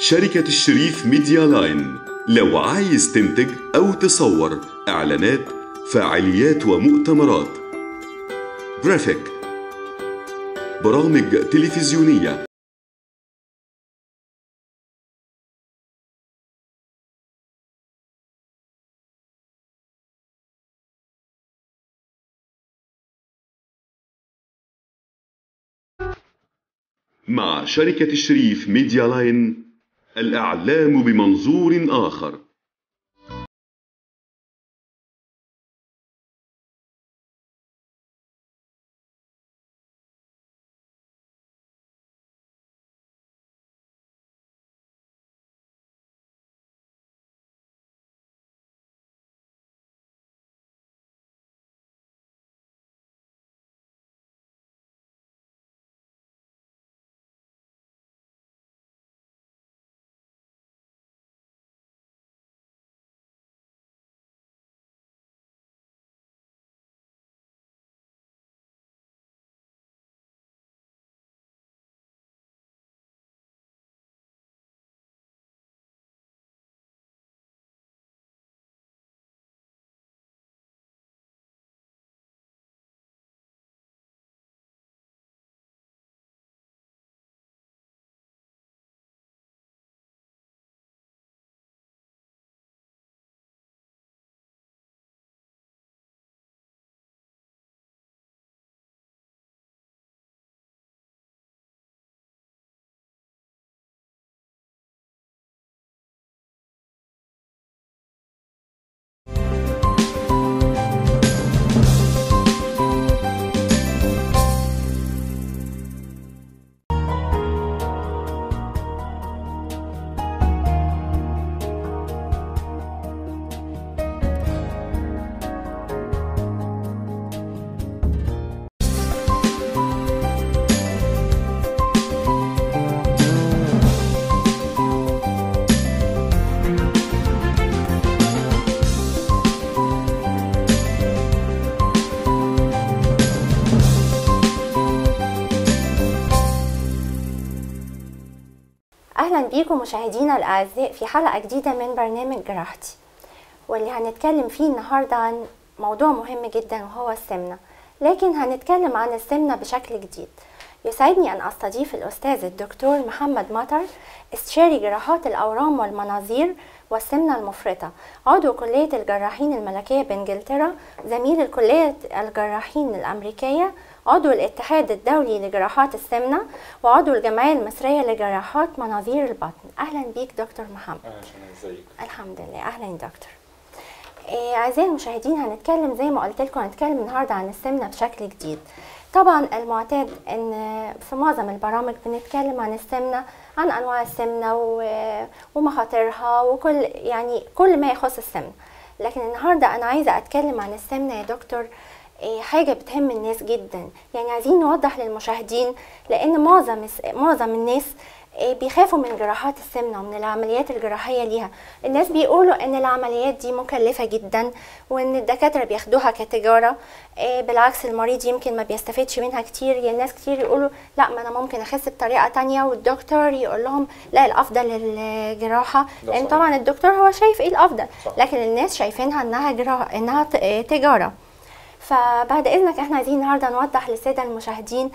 شركة الشريف ميديا لاين، لو عايز تنتج أو تصور إعلانات، فعاليات ومؤتمرات، جرافيك، برامج تلفزيونية، مع شركة الشريف ميديا لاين الإعلام بمنظور آخر. أهلا بيكم مشاهدينا الأعزاء في حلقة جديدة من برنامج جراحتي، واللي هنتكلم فيه النهاردة عن موضوع مهم جدا وهو السمنة، لكن هنتكلم عن السمنة بشكل جديد. يسعدني أن أستضيف الأستاذ الدكتور محمد مطر، استشاري جراحات الأورام والمناظير والسمنة المفرطة، عضو كلية الجراحين الملكية بإنجلترا، زميل الكلية الجراحين الأمريكية، عضو الاتحاد الدولي لجراحات السمنة، وعضو الجمعية المصرية لجراحات مناظير البطن. أهلا بيك دكتور محمد. ازيك؟ الحمد لله. أهلا دكتور. أعزائي المشاهدين، هنتكلم زي ما قلت لكم، هنتكلم النهاردة عن السمنة بشكل جديد. طبعا المعتاد ان في معظم البرامج بنتكلم عن السمنة، عن انواع السمنة ومخاطرها وكل كل ما يخص السمنة، لكن النهاردة انا عايزة اتكلم عن السمنة يا دكتور، حاجة بتهم الناس جدا. عايزين نوضح للمشاهدين، لان معظم الناس بيخافوا من جراحات السمنة ومن العمليات الجراحية ليها. الناس بيقولوا ان العمليات دي مكلفة جدا وان الدكاترة بياخدوها كتجارة، بالعكس المريض يمكن ما بيستفيدش منها كتير. الناس كتير يقولوا لا، ما انا ممكن اخس بطريقة تانية، والدكتور يقول لهم لا، الافضل الجراحة، لان طبعا الدكتور هو شايف ايه الافضل، لكن الناس شايفينها انها تجارة. فبعد اذنك احنا عايزين النهارده نوضح للساده المشاهدين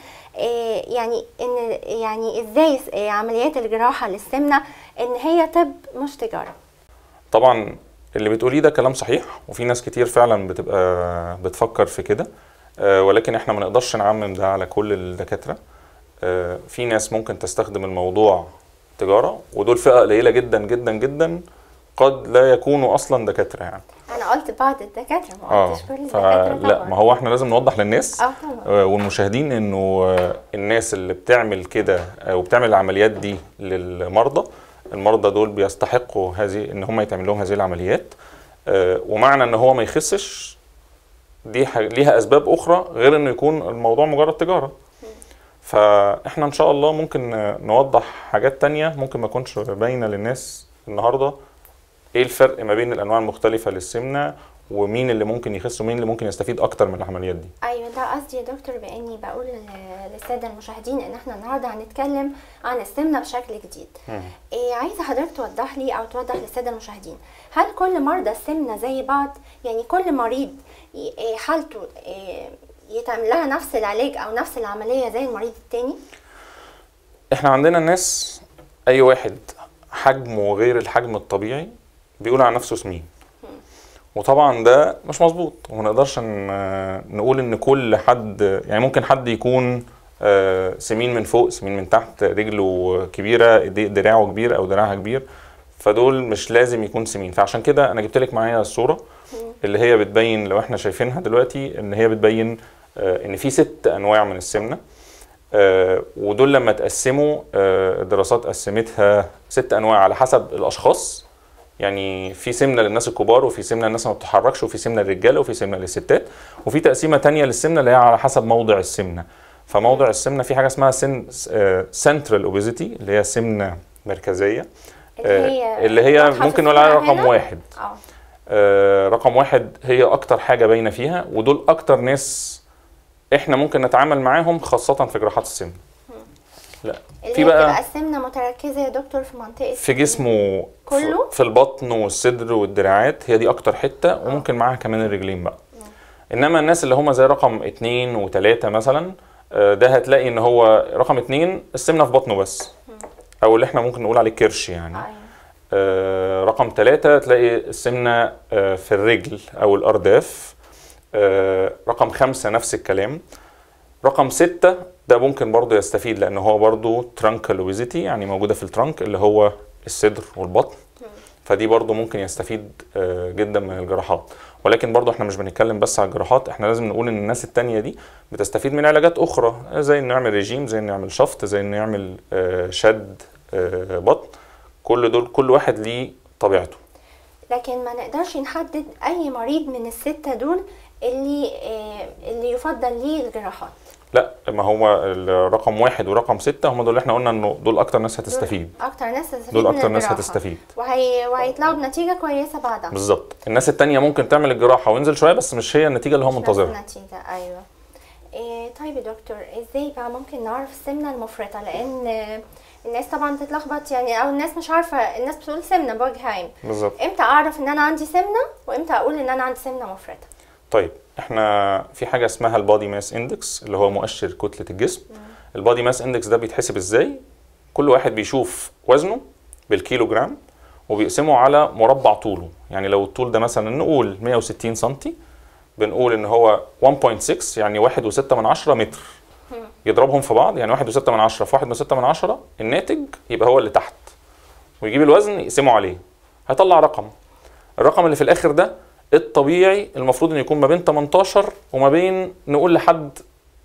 ازاي عمليات الجراحه للسمنه ان هي طب مش تجاره. طبعا اللي بتقوليه ده كلام صحيح، وفي ناس كتير فعلا بتبقى بتفكر في كده، ولكن احنا ما نقدرش نعمم ده على كل الدكاتره. في ناس ممكن تستخدم الموضوع تجاره، ودول فئه قليله جدا جدا جدا، قد لا يكونوا اصلا دكاتره. انا قلت بعض الدكاتره، ما قلتش كل الدكاتره طبعا. لا، ما هو احنا لازم نوضح للناس والمشاهدين انه الناس اللي بتعمل كده وبتعمل العمليات دي للمرضى، المرضى دول بيستحقوا ان هم يتعمل لهم هذه العمليات، ومعنى ان هو ما يخسش دي ليها اسباب اخرى غير انه يكون الموضوع مجرد تجاره. فاحنا ان شاء الله ممكن نوضح حاجات تانية ممكن ما تكونش باينه للناس النهارده، ايه الفرق ما بين الانواع المختلفه للسمنه، ومين اللي ممكن يخس ومين اللي ممكن يستفيد اكتر من العمليات دي. ايوه ده قصدي يا دكتور، باني بقول للساده المشاهدين ان احنا النهارده هنتكلم عن السمنه بشكل جديد. عايزه حضرتك توضح لي او توضح للساده المشاهدين، هل كل مرضى السمنه زي بعض؟ يعني كل مريض حالته يتعمل لها نفس العلاج او نفس العمليه زي المريض التاني؟ احنا عندنا الناس اي واحد حجمه غير الحجم الطبيعي بيقول على نفسه سمين، وطبعا ده مش مظبوط، وما نقدرش نقول ان كل حد، يعني ممكن حد يكون سمين من فوق سمين من تحت، رجله كبيره دراعه كبير او دراعها كبير، فدول مش لازم يكون سمين. فعشان كده انا جبت لك معايا الصوره اللي هي بتبين، لو احنا شايفينها دلوقتي، ان هي بتبين ان في 6 انواع من السمنه، ودول لما تقسموا الدراسات قسمتها 6 انواع على حسب الاشخاص. يعني في سمنه للناس الكبار، وفي سمنه للناس ما بتتحركش، وفي سمنه للرجاله، وفي سمنه للستات، وفي تقسيمه تانية للسمنه اللي هي على حسب موضع السمنه. فموضع السمنه في حاجه اسمها سنترال اوبيزيتي اللي هي سمنه مركزيه، اللي هي ممكن نقول عليها رقم 1. رقم 1 هي اكتر حاجه باينه فيها، ودول اكتر ناس احنا ممكن نتعامل معاهم خاصه في جراحات السمنه. لا في بقى السمنه متركزه يا دكتور في منطقه في جسمه كله، في البطن والصدر والدراعات، هي دي اكتر حته، وممكن معاها كمان الرجلين بقى. انما الناس اللي هم زي رقم 2 و3 مثلا، ده هتلاقي ان هو رقم 2 السمنه في بطنه بس، او اللي احنا ممكن نقول عليه كرش يعني. رقم 3 تلاقي السمنه في الرجل او الارداف. رقم 5 نفس الكلام. رقم 6 ده ممكن برضو يستفيد، لأنه هو برضو ترانكال اوبيزيتي، يعني موجودة في الترانك اللي هو الصدر والبطن، فدي برضو ممكن يستفيد جدا من الجراحات. ولكن برضو احنا مش بنتكلم بس على الجراحات، احنا لازم نقول ان الناس التانية دي بتستفيد من علاجات اخرى، زي ان نعمل ريجيم، زي ان نعمل شفط، زي ان نعمل شد بطن. كل واحد ليه طبيعته. لكن ما نقدرش نحدد اي مريض من ال6 دول اللي يفضل ليه الجراحات. لا، ما هو الرقم 1 ورقم 6 هم دول اللي احنا قلنا انه دول اكتر ناس هتستفيد. دول اكتر ناس هتستفيد، وهيطلعوا بنتيجه كويسه بعدها. بالظبط. الناس التانية ممكن تعمل الجراحه وينزل شويه، بس مش هي النتيجه اللي هو منتظرها. النتيجه ايوه. طيب يا دكتور، ازاي بقى ممكن نعرف السمنه المفرطه؟ لان الناس طبعا تتلخبط يعني، او الناس مش عارفه، الناس بتقول سمنه بوجه عام. بالظبط. امتى اعرف ان انا عندي سمنه، وامتى اقول ان انا عندي سمنه مفرطه؟ طيب احنا في حاجه اسمها البادي ماس اندكس اللي هو مؤشر كتله الجسم. البادي ماس اندكس ده بيتحسب ازاي؟ كل واحد بيشوف وزنه بالكيلو جرام وبيقسمه على مربع طوله. يعني لو الطول ده مثلا نقول 160 سنتي، بنقول ان هو 1.6 يعني 1.6 متر، يضربهم في بعض، يعني 1.6 في 1.6، الناتج يبقى هو اللي تحت، ويجيب الوزن يقسمه عليه، هيطلع رقم. الرقم اللي في الاخر ده الطبيعي المفروض ان يكون ما بين 18 وما بين نقول لحد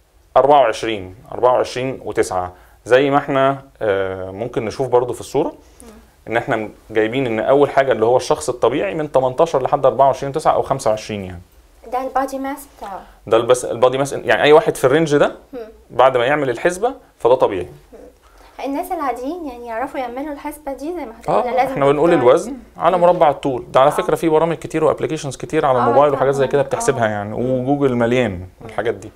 24 و9، زي ما احنا ممكن نشوف برضو في الصورة ان احنا جايبين ان اول حاجة اللي هو الشخص الطبيعي من 18 لحد 24 9 او 25 يعني. ده البادي ماس بتاعه، ده البادي ماس، يعني اي واحد في الرينج ده بعد ما يعمل الحسبة فده طبيعي. الناس العاديين يعني يعرفوا يعملوا الحسبه دي زي ما حضرتك لازم احنا بنقول الوزن على مربع الطول ده. على فكره في برامج كتير وابلكيشنز كتير على الموبايل وحاجات زي كده بتحسبها يعني، وجوجل مليان الحاجات دي.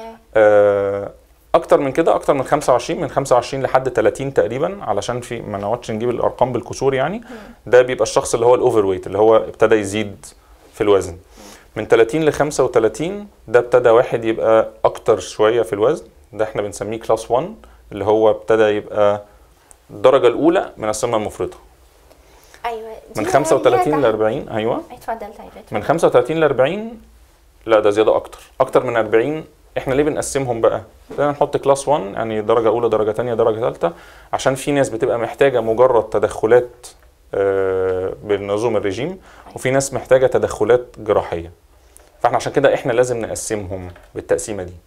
اكتر من كده، اكتر من 25، من 25 لحد 30 تقريبا، علشان في ما نقعدش نجيب الارقام بالكسور يعني. ده بيبقى الشخص اللي هو الاوفر ويت، اللي هو ابتدى يزيد في الوزن. من 30 ل 35 ده ابتدى واحد يبقى اكتر شويه في الوزن، ده احنا بنسميه كلاس 1، اللي هو ابتدى يبقى الدرجة الأولى من السمنة المفرطة. أيوة. من 35 ل 40. أيوة. اتفضل. من 35 ل 40 لا، ده زيادة أكتر من 40. إحنا ليه بنقسمهم بقى؟ لأن نحط كلاس 1 يعني درجة أولى، درجة تانية، درجة ثالثة، عشان في ناس بتبقى محتاجة مجرد تدخلات بالنظام الرجيم، وفي ناس محتاجة تدخلات جراحية. فإحنا عشان كده إحنا لازم نقسمهم بالتقسيمة دي.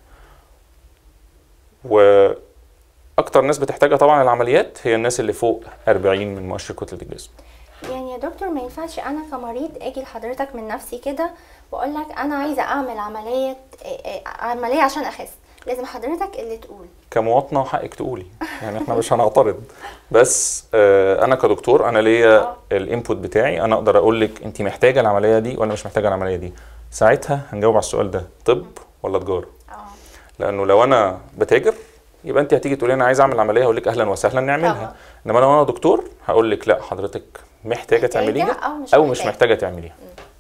واكتر ناس بتحتاجها طبعا العمليات هي الناس اللي فوق 40 من مؤشر كتله الجسم. يعني يا دكتور ما ينفعش انا كمريض اجي لحضرتك من نفسي كده واقول لك انا عايزه اعمل عمليه عشان اخس، لازم حضرتك اللي تقول كمواطنه حقك تقولي، يعني احنا مش هنعترض، بس انا كدكتور انا ليا الانبوت بتاعي، انا اقدر اقول لك انت محتاجه العمليه دي ولا مش محتاجه العمليه دي. ساعتها هنجاوب على السؤال ده، طب ولا تجاره؟ لانه لو انا بتاجر يبقى انت هتيجي تقولي انا عايز اعمل عمليه، هقول لك اهلا وسهلا نعملها. انما لو انا دكتور هقول لك لا، حضرتك محتاجه تعمليها او مش محتاجه تعمليها.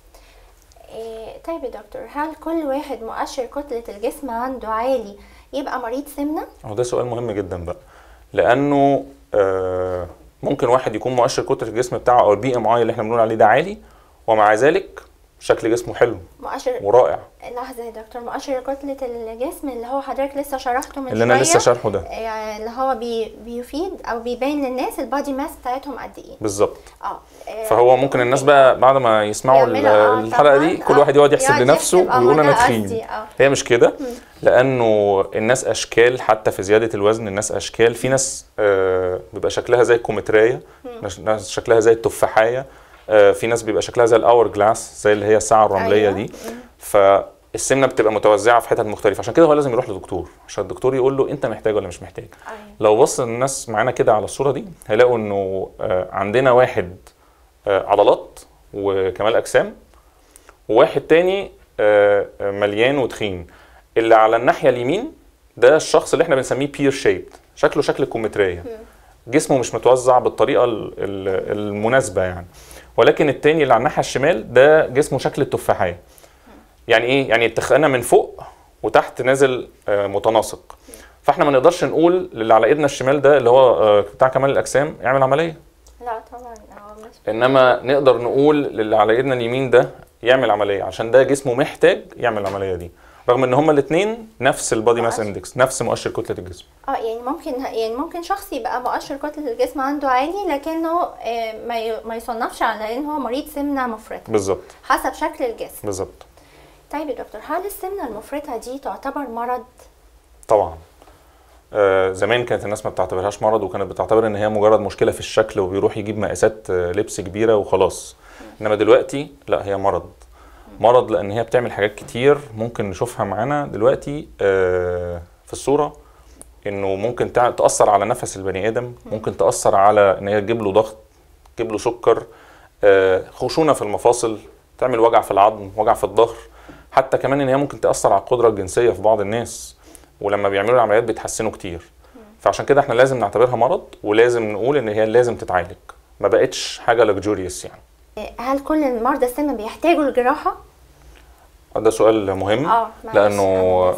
طيب يا دكتور، هل كل واحد مؤشر كتله الجسم عنده عالي يبقى مريض سمنه؟ ده سؤال مهم جدا بقى، لانه ممكن واحد يكون مؤشر كتله الجسم بتاعه او البي ام اي اللي احنا بنقول عليه ده عالي، ومع ذلك شكل جسمه حلو ورائع. لحظه يا دكتور، مؤشر كتله الجسم اللي هو حضرتك لسه شرحته من اللي انا لسه شارحه ده، يعني اللي هو بيفيد او بيبين للناس البادي ماس بتاعتهم قد ايه بالظبط. فهو ممكن الناس بقى بعد ما يسمعوا الحلقه دي كل واحد يقعد يحسب لنفسه ويقول انا تخين. هي مش كده، لانه الناس اشكال، حتى في زياده الوزن الناس اشكال. في ناس بيبقى شكلها زي الكومتريه، ناس شكلها زي التفاحيه، في ناس بيبقى شكلها زي الاور جلاس، زي اللي هي الساعه الرمليه دي. فالسمنه بتبقى متوزعه في حتت مختلفه، عشان كده هو لازم يروح لدكتور عشان الدكتور يقول له انت محتاج ولا مش محتاج. لو بص الناس معانا كده على الصوره دي هيلاقوا انه عندنا واحد عضلات وكمال اجسام، وواحد تاني مليان وتخين. اللي على الناحيه اليمين ده الشخص اللي احنا بنسميه بير شيبد، شكله شكل الكومتريه، جسمه مش متوزع بالطريقه المناسبه يعني. ولكن التاني اللي على الناحيه الشمال ده جسمه شكل التفاحيه. يعني ايه؟ يعني التخانه من فوق وتحت نازل متناسق. فاحنا ما نقدرش نقول للي على ايدنا الشمال ده اللي هو بتاع كمال الاجسام يعمل عمليه. لا طبعا. انما نقدر نقول للي على ايدنا اليمين ده يعمل عمليه، عشان ده جسمه محتاج يعمل العمليه دي، رغم ان هما الاثنين نفس البادي ماس اندكس، نفس مؤشر كتله الجسم. يعني ممكن شخص يبقى مؤشر كتله الجسم عنده عالي لكنه ما يصنفش على ان هو مريض سمنه مفرطه. بالظبط. حسب شكل الجسم. بالظبط. طيب يا دكتور، هل السمنه المفرطه دي تعتبر مرض؟ طبعا. زمان كانت الناس ما بتعتبرهاش مرض، وكانت بتعتبر ان هي مجرد مشكله في الشكل وبيروح يجيب مقاسات لبس كبيره وخلاص. انما دلوقتي لا، هي مرض لان هي بتعمل حاجات كتير ممكن نشوفها معانا دلوقتي في الصوره، انه ممكن تاثر على نفس البني ادم، ممكن تاثر على ان هي تجيب له ضغط، تجيب له سكر، خشونه في المفاصل، تعمل وجع في العظم، وجع في الظهر، حتى كمان ان هي ممكن تاثر على القدره الجنسيه في بعض الناس، ولما بيعملوا العمليات بيتحسنوا كتير. فعشان كده احنا لازم نعتبرها مرض، ولازم نقول ان هي لازم تتعالج، ما بقتش حاجه لكجوريوس يعني. هل كل مرضى السمنه بيحتاجوا الجراحه؟ ده سؤال مهم. لانه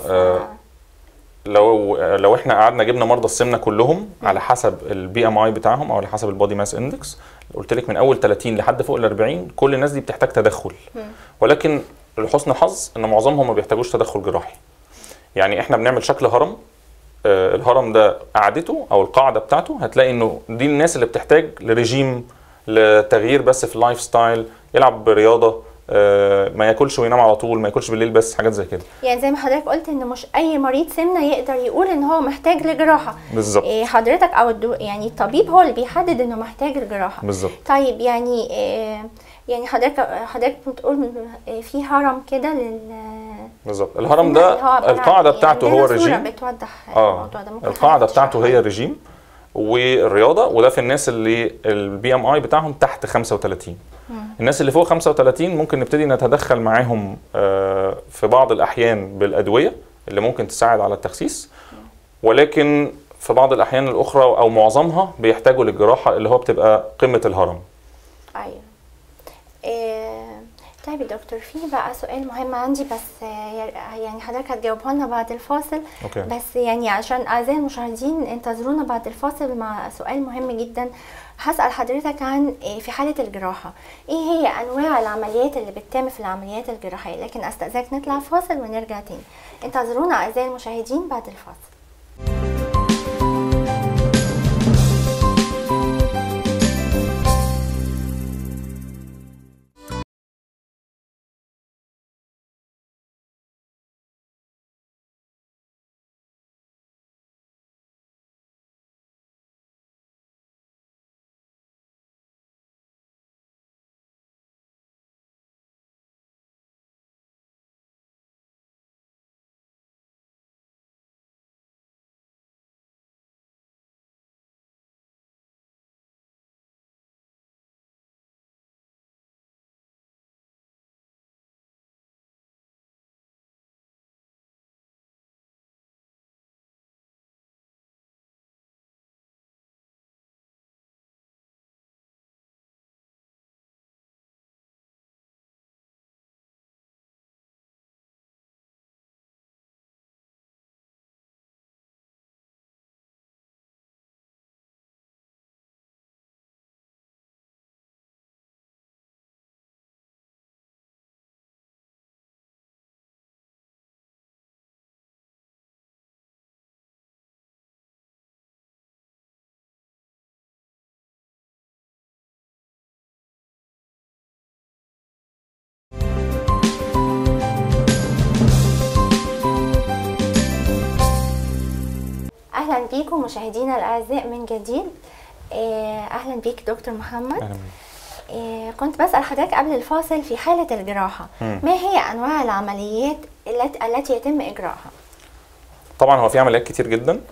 لو احنا قعدنا جبنا مرضى السمنه كلهم على حسب البي ام اي بتاعهم او على حسب البودي ماس اندكس، قلت لك من اول 30 لحد فوق ال 40 كل الناس دي بتحتاج تدخل. ولكن لحسن الحظ ان معظمهم ما بيحتاجوش تدخل جراحي. يعني احنا بنعمل شكل هرم، الهرم ده قاعدته او القاعده بتاعته هتلاقي انه دي الناس اللي بتحتاج لرجيم، لتغيير بس في اللايف ستايل، يلعب رياضه، ما ياكلش وينام على طول، ما ياكلش بالليل بس، حاجات زي كده. يعني زي ما حضرتك قلت ان مش اي مريض سمنه يقدر يقول ان هو محتاج لجراحه. بالظبط. حضرتك او يعني الطبيب هو اللي بيحدد انه محتاج الجراحه. بالظبط. طيب يعني حضرتك بتقول في هرم كده بالظبط. الهرم ده القاعده بتاعته هو الرجيم. بتوضح الموضوع ده. القاعده بتاعته هي الرجيم والرياضه، وده في الناس اللي البي ام اي بتاعهم تحت 35. الناس اللي فوق 35 ممكن نبتدي نتدخل معاهم في بعض الاحيان بالادويه اللي ممكن تساعد على التخسيس، ولكن في بعض الاحيان الاخرى او معظمها بيحتاجوا للجراحه اللي هو بتبقى قمه الهرم. ايوه. طيب يا دكتور، في بقى سؤال مهم عندي، بس يعني حضرتك هتجاوبه لنا بعد الفاصل. أوكي. بس يعني عشان اعزائي المشاهدين انتظرونا بعد الفاصل مع سؤال مهم جدا. هسأل حضرتك عن في حالة الجراحة ايه هي انواع العمليات اللي بتتم في العمليات الجراحية، لكن استأذنك نطلع فاصل ونرجع تاني. انتظرونا اعزائي المشاهدين بعد الفاصل. بيكم مشاهدينا الاعزاء من جديد. اهلا بيك دكتور محمد. أهلا. كنت بسأل حضرتك قبل الفاصل في حالة الجراحة ما هي انواع العمليات التي يتم اجراءها؟ طبعا هو في عمليات كتير جدا.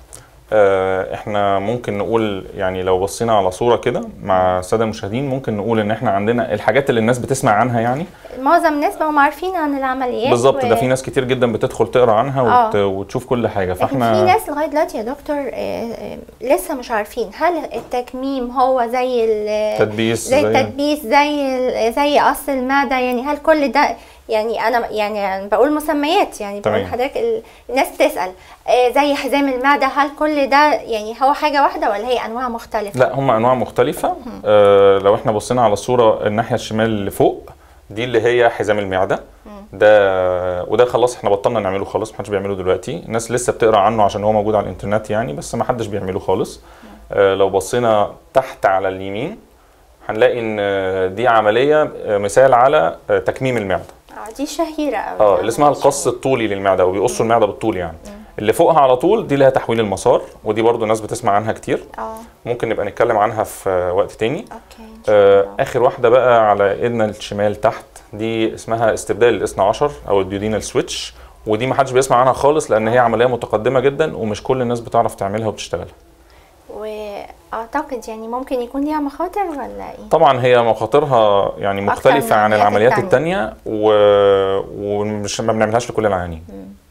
احنا ممكن نقول يعني لو بصينا على صورة كده مع السادة المشاهدين ممكن نقول ان احنا عندنا الحاجات اللي الناس بتسمع عنها، يعني معظم الناس بقوا عارفين عن العمليات بالظبط. ده في ناس كتير جدا بتدخل تقرا عنها وتشوف كل حاجة. فاحنا في ناس لغاية دلوقتي يا دكتور لسه مش عارفين هل التكميم هو زي التدبيس، زي التدبيس، زي قص المعدة، يعني هل كل ده يعني انا بقول مسميات، يعني بقول لحضرتك الناس بتسال زي حزام المعده، هل كل ده يعني هو حاجه واحده ولا هي انواع مختلفه؟ لا، هم انواع مختلفه. لو احنا بصينا على الصوره الناحيه الشمال اللي فوق دي اللي هي حزام المعده. وده خلاص احنا بطلنا نعمله خالص، محدش بيعمله دلوقتي. الناس لسه بتقرا عنه عشان هو موجود على الانترنت يعني، بس ما حدش بيعمله خالص. لو بصينا تحت على اليمين هنلاقي ان دي عمليه مثال على تكميم المعده. دي شهيره قوي. اللي اسمها القص الطولي للمعده، وبيقصوا المعده بالطول يعني. اللي فوقها على طول دي لها تحويل المسار، ودي برضو الناس بتسمع عنها كتير. ممكن نبقى نتكلم عنها في وقت تاني. اخر واحده بقى على ايدنا الشمال تحت دي اسمها استبدال الاثنى عشر او الديودينال سويتش، ودي ما حدش بيسمع عنها خالص لان هي عمليه متقدمه جدا ومش كل الناس بتعرف تعملها وبتشتغلها. واعتقد يعني ممكن يكون ليها مخاطر ولا ايه؟ طبعا هي مخاطرها يعني مختلفه عن العمليات التانية ومش ما بنعملهاش لكل العيانين.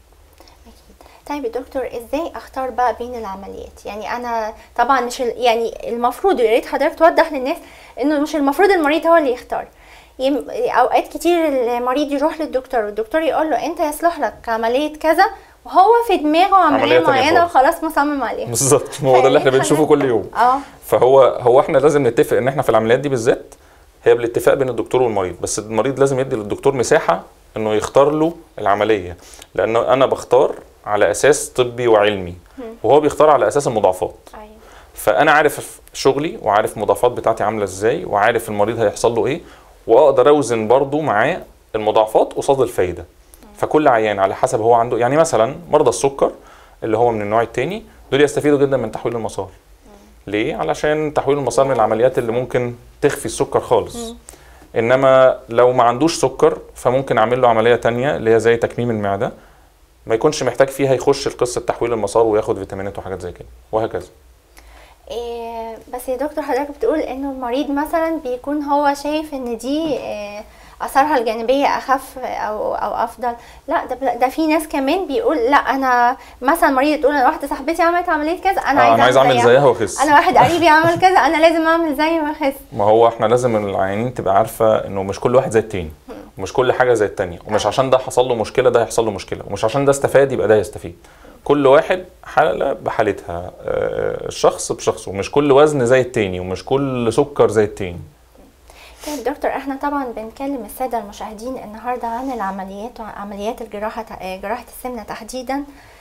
طيب يا دكتور، ازاي اختار بقى بين العمليات؟ يعني انا طبعا مش يعني المفروض، يا ريت حضرتك توضح للناس انه مش المفروض المريض هو اللي يختار. اوقات كتير المريض يروح للدكتور والدكتور يقول له انت يصلح لك عمليه كذا، وهو في دماغه عمليه معينه وخلاص مصمم عليها. بالظبط، هو ده اللي احنا بنشوفه كل يوم. فهو احنا لازم نتفق ان احنا في العمليات دي بالذات هي بالاتفاق بين الدكتور والمريض، بس المريض لازم يدي للدكتور مساحه انه يختار له العمليه، لانه انا بختار على اساس طبي وعلمي وهو بيختار على اساس المضاعفات. فانا عارف شغلي وعارف المضاعفات بتاعتي عامله ازاي وعارف المريض هيحصل له ايه، واقدر اوزن برضو معاه المضاعفات قصاد الفايده. فكل عيان على حسب هو عنده، يعني مثلا مرضى السكر اللي هو من النوع الثاني دول يستفيدوا جدا من تحويل المسار. ليه؟ علشان تحويل المسار من العمليات اللي ممكن تخفي السكر خالص. انما لو ما عندوش سكر فممكن اعمل له عمليه ثانيه اللي هي زي تكميم المعده، ما يكونش محتاج فيها يخش القصه تحويل المسار وياخد فيتامينات وحاجات زي كده وهكذا. بس يا دكتور حضرتك بتقول انه المريض مثلا بيكون هو شايف ان دي اثارها الجانبيه اخف او افضل. لا، ده في ناس كمان بيقول لا، انا مثلا مريضه تقول انا واحده صاحبتي عملت عمليه كذا، انا عايز اعمل زيها واخس. انا واحد قريبي عمل كذا، انا لازم اعمل زيه واخس. ما هو احنا لازم العيانين تبقى عارفه انه مش كل واحد زي التاني ومش كل حاجه زي التانيه، ومش عشان ده حصل له مشكله ده هيحصل له مشكله، ومش عشان ده استفاد يبقى ده يستفيد. كل واحد حالة بحالتها، الشخص بشخصه، مش كل وزن زي التاني ومش كل سكر زي التاني. طيب دكتور، احنا طبعا بنكلم السادة المشاهدين النهاردة عن العمليات وعمليات جراحة السمنة تحديدا،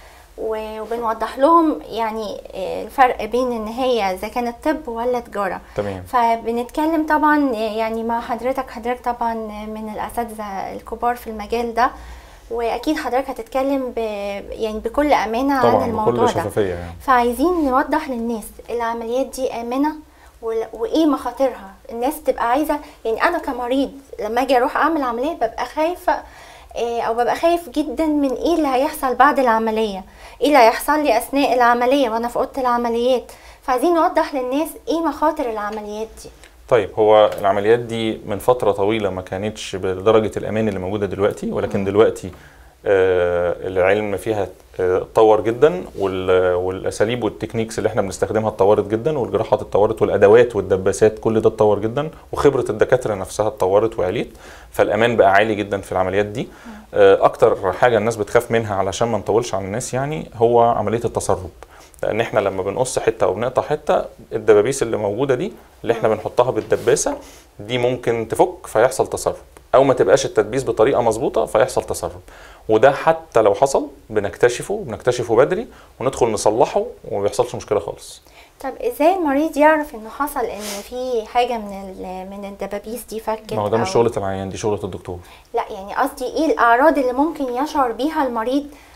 وبنوضح لهم يعني الفرق بين ان هي اذا كانت طب ولا تجارة. تمام. فبنتكلم طبعا يعني مع حضرتك طبعا من الاساتذة الكبار في المجال ده، واكيد حضرتك هتتكلم يعني بكل امانه عن الموضوع بكل شفافيه يعني. فعايزين نوضح للناس العمليات دي امنه وايه مخاطرها. الناس تبقى عايزه، يعني انا كمريض لما اجي اروح اعمل عمليه ببقى خايفه او ببقى خايف جدا من ايه اللي هيحصل بعد العمليه، ايه اللي هيحصل لي اثناء العمليه وانا في اوضه العمليات. فعايزين نوضح للناس ايه مخاطر العمليات دي. طيب، هو العمليات دي من فترة طويلة ما كانتش بدرجة الأمان اللي موجودة دلوقتي، ولكن دلوقتي العلم فيها اتطور جدا، والأساليب والتكنيكس اللي احنا بنستخدمها اتطورت جدا، والجراحات اتطورت، والأدوات والدباسات كل ده اتطور جدا، وخبرة الدكاترة نفسها اتطورت وعليت، فالأمان بقى عالي جدا في العمليات دي. أكتر حاجة الناس بتخاف منها علشان ما نطولش على الناس يعني هو عملية التسرب، لان احنا لما بنقص حته او بنقطع حته الدبابيس اللي موجوده دي اللي احنا بنحطها بالدباسه دي ممكن تفك فيحصل تسرب، او ما تبقاش التدبيس بطريقه مظبوطه فيحصل تسرب، وده حتى لو حصل بنكتشفه بدري وندخل نصلحه وما بيحصلش مشكله خالص. طب ازاي المريض يعرف انه حصل ان في حاجه من الدبابيس دي فكت؟ ما هو ده مش شغله العيان، دي شغله الدكتور. لا يعني قصدي ايه الاعراض اللي ممكن يشعر بيها المريض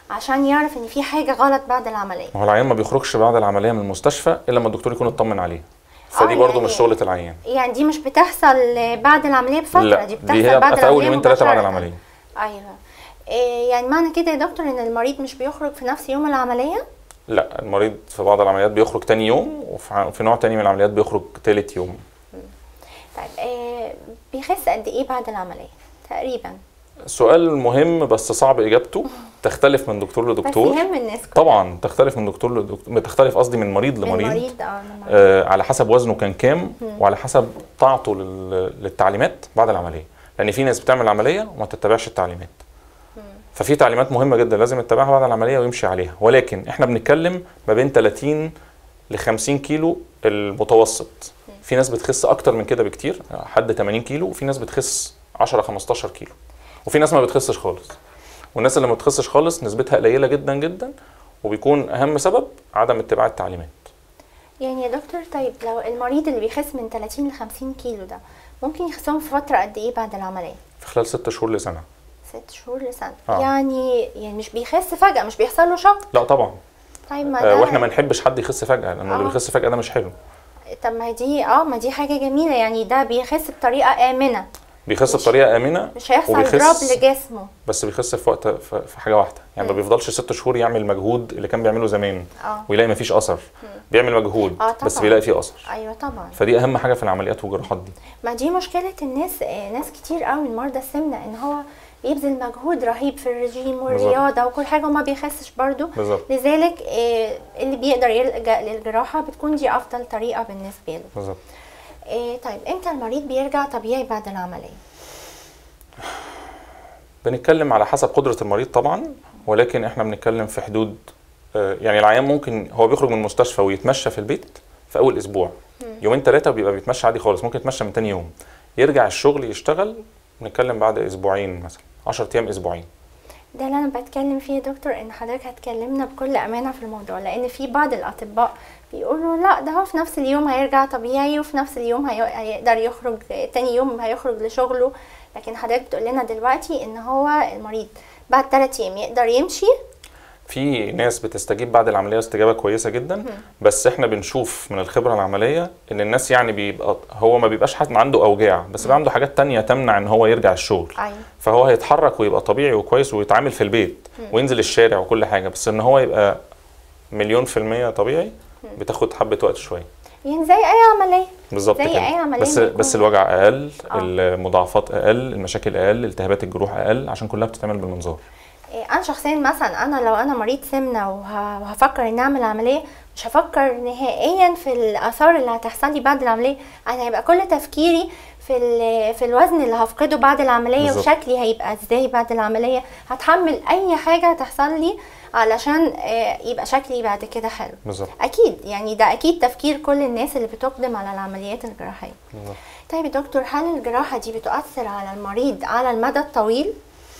عشان يعرف ان في حاجه غلط بعد العمليه؟ ما هو العيان ما بيخرجش بعد العمليه من المستشفى الا لما الدكتور يكون اطمن عليه، فدي برضه يعني مش شغله العيان. يعني دي مش بتحصل بعد العمليه بفتره؟ لا، دي بتحصل بعد في اول يومين 3 بعد العمليه. ايوه. يعني معنى كده يا دكتور ان المريض مش بيخرج في نفس يوم العمليه؟ لا، المريض في بعض العمليات بيخرج تاني يوم، وفي نوع تاني من العمليات بيخرج تالت يوم. طيب بيخس قد ايه بعد العمليه تقريبا؟ سؤال مهم بس صعب اجابته، تختلف من دكتور لدكتور. بس يهم الناس طبعا تختلف من دكتور لدكتور، بتختلف قصدي من مريض لمريض. على حسب وزنه كان كام وعلى حسب طاعته للتعليمات بعد العمليه، لان في ناس بتعمل العمليه وما تتبعش التعليمات. ففي تعليمات مهمه جدا لازم يتبعها بعد العمليه ويمشي عليها، ولكن احنا بنتكلم ما بين 30 ل 50 كيلو المتوسط. في ناس بتخس اكتر من كده بكتير، حد 80 كيلو، وفي ناس بتخس 10 15 كيلو، وفي ناس ما بتخسش خالص. والناس اللي ما بتخسش خالص نسبتها قليله جدا جدا، وبيكون اهم سبب عدم اتباع التعليمات. يعني يا دكتور، طيب لو المريض اللي بيخس من 30 ل 50 كيلو ده ممكن يخسهم في فتره قد ايه بعد العمليه؟ في خلال 6 شهور لسنه. 6 شهور لسنه. يعني مش بيخس فجاه، مش بيحصل له شوك؟ لا طبعا. طيب ما واحنا ما نحبش حد يخس فجاه، لانه اللي بيخس فجاه ده مش حلو. طب ما دي حاجه جميله، يعني ده بيخس بطريقه امنه. بيخس بطريقه امنه، مش هيحصل دروب لجسمه، بس بيخس في وقت في حاجه واحده. يعني ما بيفضلش 6 شهور يعمل مجهود اللي كان بيعمله زمان ويلاقي ما فيش اثر. بيعمل مجهود بس بيلاقي فيه اثر. ايوه طبعا. فدي اهم حاجه في العمليات والجراحات دي. ما دي مشكله الناس، ناس كتير قوي من مرضى السمنه، ان هو بيبذل مجهود رهيب في الرجيم والرياضه وكل حاجه وما بيخسش برضه. لذلك اللي بيقدر يلجأ للجراحه بتكون دي افضل طريقه بالنسبه له. بالظبط. طيب امتى المريض بيرجع طبيعي بعد العمليه؟ بنتكلم على حسب قدره المريض طبعا، ولكن احنا بنتكلم في حدود يعني العيان ممكن هو بيخرج من المستشفى ويتمشى في البيت في اول اسبوع، يومين 3 بيبقى بيتمشى عادي خالص، ممكن يتمشى من تاني يوم. يرجع الشغل يشتغل، بنتكلم بعد اسبوعين مثلا، 10 ايام اسبوعين. ده اللي انا بتكلم فيه يا دكتور، ان حضرتك هتكلمنا بكل امانه في الموضوع، لان في بعض الاطباء بيقولوا لا ده هو في نفس اليوم هيرجع طبيعي، وفي نفس اليوم هيقدر يخرج، تاني يوم هيخرج لشغله. لكن حضرتك بتقول لنا دلوقتي ان هو المريض بعد 3 ايام يقدر يمشي. في ناس بتستجيب بعد العمليه استجابه كويسه جدا، بس احنا بنشوف من الخبره العمليه ان الناس يعني بيبقى هو ما بيبقاش حد عنده اوجاع، بس بيبقى عنده حاجات تانية تمنع ان هو يرجع الشغل. فهو هيتحرك ويبقى طبيعي وكويس ويتعامل في البيت وينزل الشارع وكل حاجه، بس ان هو يبقى 100% طبيعي بتاخد حبه وقت شويه. يعني زي اي عمليه. بالظبط كده. زي اي عمليه، بس الوجع اقل، المضاعفات اقل، المشاكل اقل، التهابات الجروح اقل، عشان كلها بتتعمل بالمنظار. انا شخصيا مثلا، لو انا مريض سمنه وهفكر اني اعمل عمليه، مش هفكر نهائيا في الاثار اللي هتحصل لي بعد العمليه. انا هيبقى كل تفكيري في الوزن اللي هفقده بعد العمليه بالزبط. وشكلي هيبقى ازاي بعد العمليه. هتحمل اي حاجه هتحصل لي علشان يبقى شكلي بعد كده حلو. بالظبط. اكيد يعني ده اكيد تفكير كل الناس اللي بتقدم على العمليات الجراحيه. بالظبط. طيب يا دكتور، هل الجراحه دي بتؤثر على المريض على المدى الطويل؟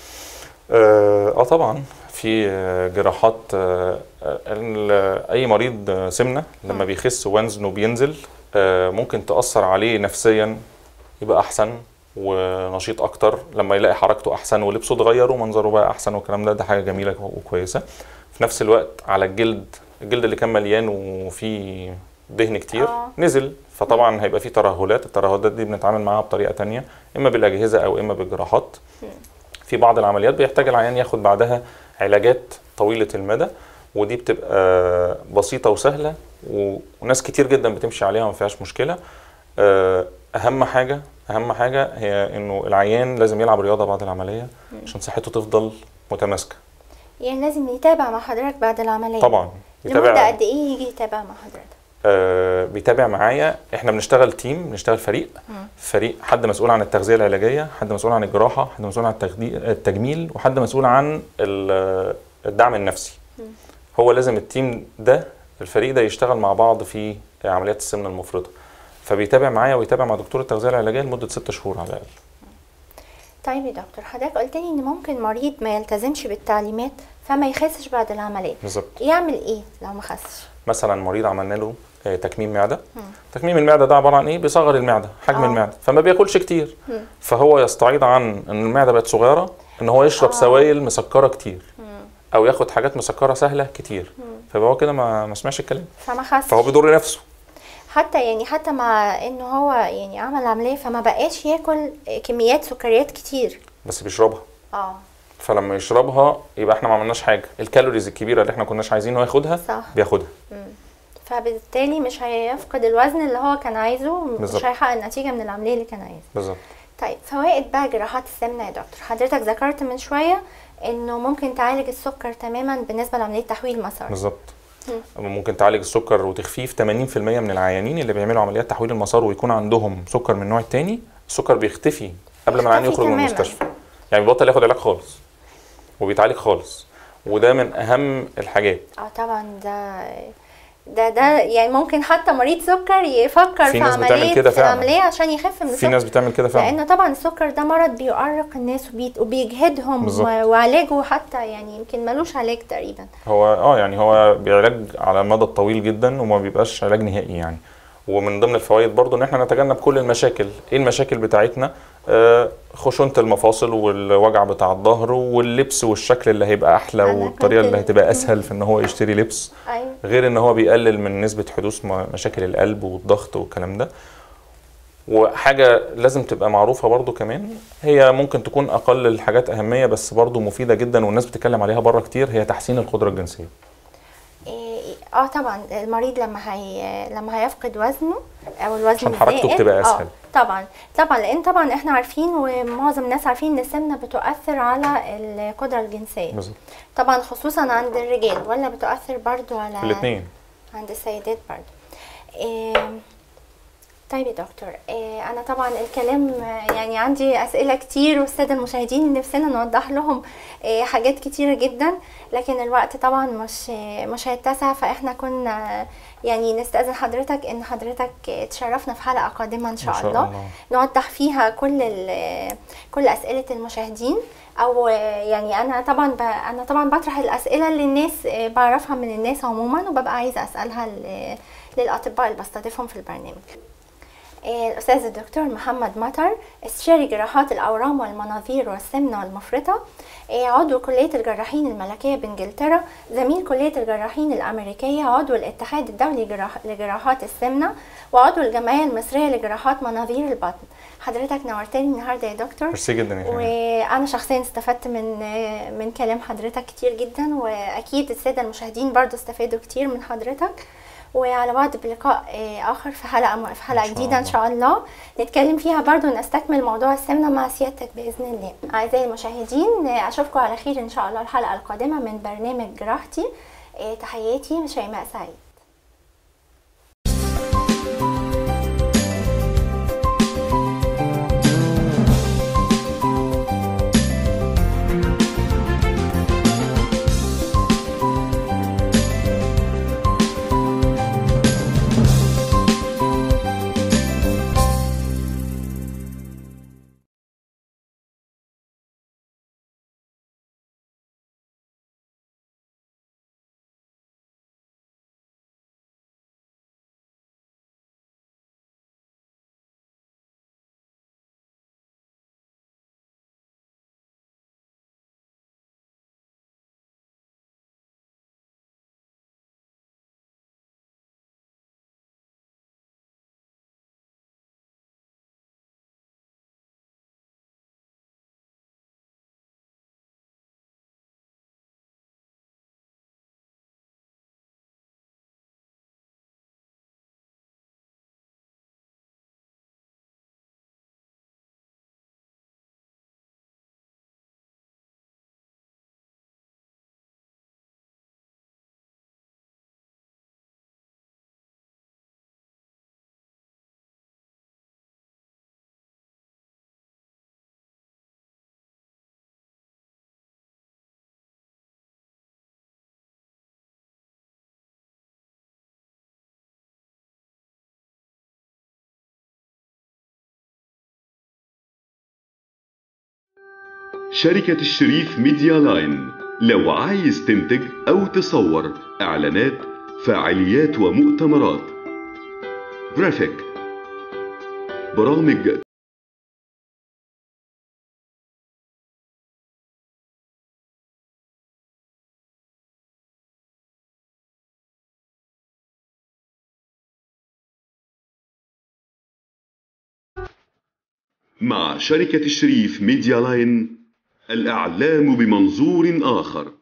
طبعا في جراحات. اي مريض سمنه لما بيخس وزنه بينزل ممكن تأثر عليه نفسيا، يبقى احسن ونشيط اكتر لما يلاقي حركته احسن ولبسه اتغير ومنظره بقى احسن والكلام ده حاجه جميله وكويسه. في نفس الوقت على الجلد اللي كان مليان وفيه دهن كتير نزل، فطبعا هيبقى فيه ترهلات. الترهلات دي بنتعامل معاها بطريقه تانية، اما بالاجهزه او اما بالجراحات. في بعض العمليات بيحتاج العيان ياخد بعدها علاجات طويله المدى، ودي بتبقى بسيطه وسهله وناس كتير جدا بتمشي عليها وما فيهاش مشكله. اهم حاجه هي انه العيان لازم يلعب رياضه بعد العمليه عشان صحته تفضل متماسكه. يعني لازم يتابع مع حضرتك بعد العمليه؟ طبعا. لمده قد ايه يجي يتابع مع حضرتك؟ بيتابع معايا. احنا بنشتغل تيم، بنشتغل فريق، حد مسؤول عن التغذيه العلاجيه، حد مسؤول عن الجراحه، حد مسؤول عن التجميل، وحد مسؤول عن الدعم النفسي. هو لازم التيم ده، الفريق ده، يشتغل مع بعض في عمليات السمنه المفرطه. فبيتابع معايا ويتابع مع دكتور التغذيه العلاجيه لمده 6 شهور على الاقل. طيب يا دكتور، حضرتك قلت لي ان ممكن مريض ما يلتزمش بالتعليمات فما يخسش بعد العمليه. بالظبط. يعمل ايه لو ما خسش؟ مثلا مريض عملنا له تكميم معده. تكميم المعده ده عباره عن ايه؟ بيصغر المعده، حجم المعده، فما بياكلش كتير. فهو يستعيض عن ان المعده بقت صغيره ان هو يشرب سوائل مسكره كتير. او ياخد حاجات مسكره سهله كتير، فهو كده ما سمعش الكلام، فما خسش، فهو بيضر نفسه. حتى مع انه هو يعني عمل عمليه فما بقاش ياكل كميات سكريات كتير، بس بيشربها. فلما يشربها يبقى احنا ما عملناش حاجه، الكالوريز الكبيره اللي احنا كناش عايزين هو ياخدها صح. بياخدها. فبالتالي مش هيفقد الوزن اللي هو كان عايزه، بالزبط. مش هيحقق النتيجه من العمليه اللي كان عايزها. بالظبط. طيب فوائد بقى جراحات السمنه يا دكتور، حضرتك ذكرت من شويه انه ممكن تعالج السكر تماما بالنسبه لعمليه تحويل المسار. بالظبط. ممكن تعالج السكر وتخفيه في 80% من العيانين اللي بيعملوا عمليات تحويل المسار ويكون عندهم سكر من النوع الثاني، السكر بيختفي قبل ما العيان يخرج من المستشفى، يعني بيبطل ياخد علاج خالص وبيتعالج خالص، وده من اهم الحاجات. طبعا ده يعني ممكن حتى مريض سكر يفكر في عمليه عشان يخف من السكر. في ناس بتعمل كده فعلا، لان طبعا السكر ده مرض بيؤرق الناس وبيجهدهم، وعلاجه حتى يعني يمكن ملوش علاج تقريبا. هو يعني هو بيعالج على المدى الطويل جدا وما بيبقاش علاج نهائي يعني. ومن ضمن الفوائد برضو ان احنا نتجنب كل المشاكل. ايه المشاكل بتاعتنا؟ خشونة المفاصل والوجع بتاع الظهر واللبس والشكل اللي هيبقى احلى والطريقه اللي هتبقى اسهل في ان هو يشتري لبس. أيوة. غير ان هو بيقلل من نسبة حدوث مشاكل القلب والضغط والكلام ده. وحاجة لازم تبقى معروفة برضو كمان، هي ممكن تكون اقل الحاجات اهمية بس برضو مفيدة جدا والناس بتتكلم عليها بره كتير، هي تحسين القدرة الجنسية. طبعا المريض لما هيفقد وزنه او الوزن عشان حركته بتبقى اسهل. طبعا لان طبعا احنا عارفين ومعظم الناس عارفين ان السمنه بتؤثر على القدره الجنسيه. بالظبط. طبعا خصوصا عند الرجال، ولا بتؤثر برضو على الاثنين؟ عند السيدات برضو. طيب يا دكتور، انا طبعا الكلام يعني عندي اسئله كتير، والساده المشاهدين نفسنا نوضح لهم حاجات كتيره جدا، لكن الوقت طبعا مش هيتسع، فاحنا كنا يعني نستأذن حضرتك ان حضرتك تشرفنا في حلقه قادمه ان شاء الله نوضح فيها كل اسئله المشاهدين، او يعني انا طبعا بطرح الاسئله اللي الناس بعرفها من الناس عموما وببقى عايزه اسالها للاطباء اللي بستضيفهم في البرنامج. الأستاذ الدكتور محمد مطر، استشاري جراحات الأورام والمناظير والسمنة والمفرطة، عضو كلية الجراحين الملكية بإنجلترا، زميل كلية الجراحين الأمريكية، عضو الاتحاد الدولي لجراحات السمنة، وعضو الجمعية المصرية لجراحات مناظير البطن. حضرتك نورتني النهارده يا دكتور. ميرسي جدا يا فندم. وانا شخصيا استفدت من كلام حضرتك كتير جدا، واكيد الساده المشاهدين برضو استفادوا كتير من حضرتك. وعلى وعد بلقاء اخر في حلقه جديده ان شاء الله نتكلم فيها برضو نستكمل موضوع السمنه مع سيادتك باذن الله. اعزائي المشاهدين، اشوفكم على خير ان شاء الله الحلقه القادمه من برنامج جراحتي. تحياتي شيماء سعيد. شركة الشريف ميديا لاين، لو عايز تنتج أو تصور إعلانات، فعاليات ومؤتمرات، جرافيك، برامج مع شركة الشريف ميديا لاين، الإعلام بمنظور آخر.